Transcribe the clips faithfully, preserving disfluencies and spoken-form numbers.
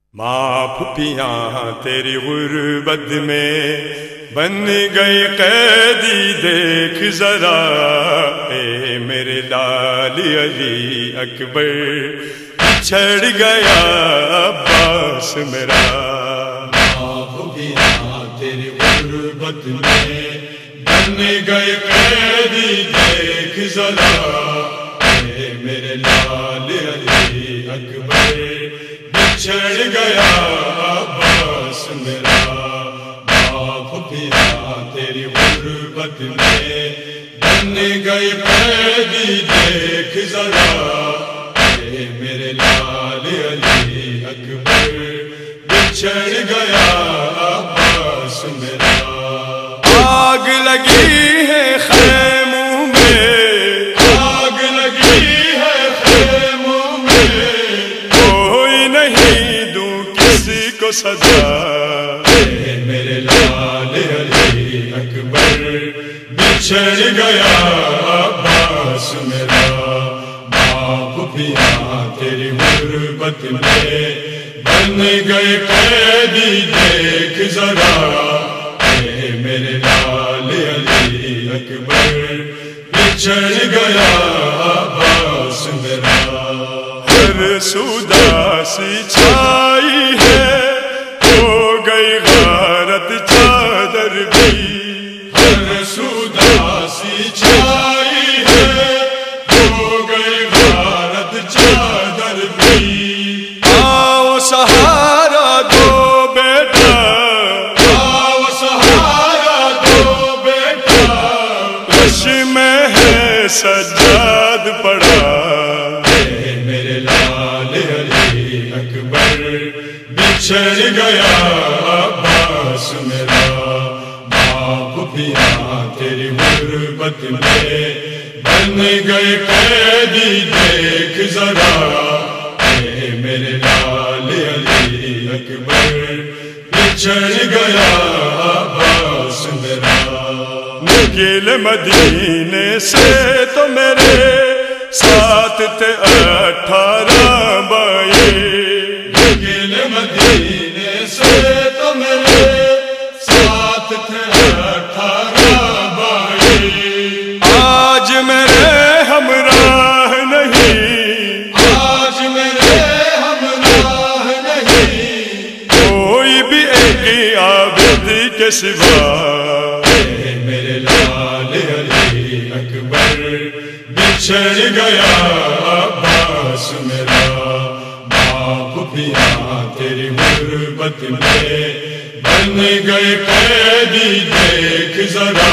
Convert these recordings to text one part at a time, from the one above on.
ماں پھپھیاں تیری غربت میں بن گئے قیدی، دیکھ ذرا اے میرے لال علی اکبر، چھڑ گیا عباس میرا۔ ماں پھپھیاں تیری غربت میں بن گئے قیدی، دیکھ ذرا اے میرے لال علی اکبر، چھڑ گیا عباس میرا۔ ماں پھپھیاں تیری غربت میں بن گئے قیدی، دیکھ ذرا اے میرے لال علی اکبر، بچھڑ گیا عباس میرا۔ آگ لگی ہے خیموں میں، آگ لگی ہے خیموں میں، کوئی نہیں دوں کسی کو سزا، اے میرے لال علی اکبر، بچھڑ گیا عباس میرا۔ ماں پھپھیاں تیری غربت میں بن گئے قیدی، دیکھ ذرا اے میرے لال علی اکبر، بچھڑ گیا عباس میرا۔ ہر سوداسی چھائی ہے، ہو گئی غارت چادر بھی، ہر سوداسی چھائی ہے، ہو گئے غارت چادر بھی۔ آؤ سہارا دو بیٹا، آؤ سہارا دو بیٹا، رش میں ہے سجاد پڑا، اے میرے لال علی اکبر، بچھڑ گیا عباس میرا۔ ماں پھپھیاں تیری غربت میں بن گئے قیدی، دیکھ ذرا اے میرے لال علی اکبر، بچھڑ گیا عباس میرا۔ نکل مدینے سے تو میرے ساتھ تھے اٹھارہ بائی، نکل مدینے سے تو میرے ساتھ تھے اٹھارہ بھائی، آج میرے ہمراہ نہیں، آج میرے ہمراہ نہیں، کوئی بھی ایک عابد کے سوا، اے میرے لال علی اکبر، بچھڑ گیا عباس میرا۔ ماں پھپھیاں تیری غربت میں بن گئے قیدی، دیکھ ذرا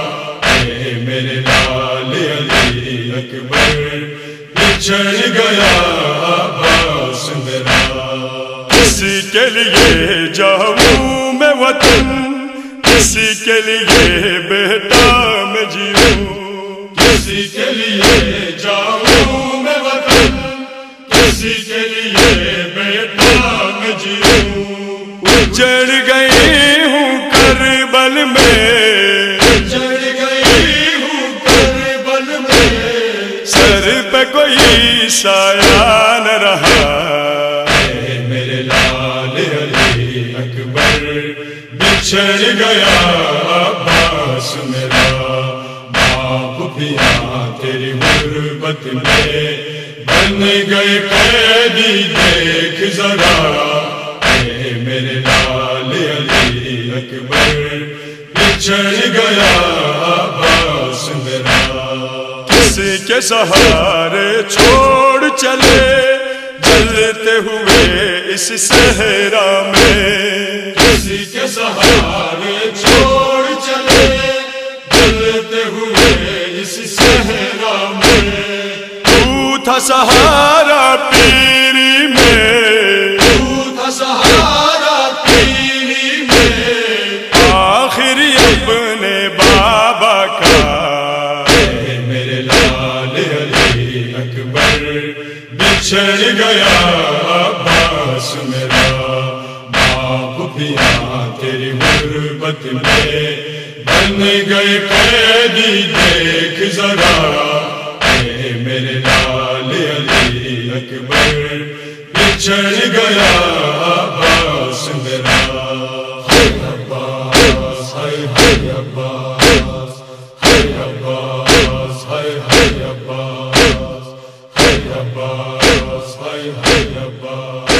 اے میرے لال علی اکبر، بچھڑ گیا عباس میرا۔ کسی کے لیے جاؤں میں وطن، کسی کے لیے بیٹا میں جیوں، کسی کے لیے جاؤں میں وطن، کسی کے لیے بیٹا میں جیوں، اجڑ گئی ہوں کربل میں، چڑھ گئی ہوں کربل میں، سر پہ کوئی سایہ نہ رہا، اے میرے لال علی اکبر، بچھڑ گیا عباس میرا۔ ماں پھپھیاں تیری غربت میں بن گئے قیدی، دیکھ ذرا اے میرے لال علی اکبر، بچھڑ گیا عباس میرا۔ کسی کے سہارے چھوڑ چلے جلتے ہوئے اس صحرا میں، کسی کے سہارے چھوڑ چلے جلتے ہوئے اس صحرا میں، تو تھا سہارا پیری میں، تو تھا سہارا پیری میں، آخری اپنے بابا کا، اے میرے لال علی اکبر، بچھڑ گیا عباس میرا۔ ماں پھپھیاں تیری غربت میں بن گئے قیدی، دیکھ ذرا اے میرے لال علی اکبر، بچھڑ گیا ہائے ہائے عباس، ہائے عباس، ہائے ہائے عباس، ہائے عباس، ہائے ہائے عباس.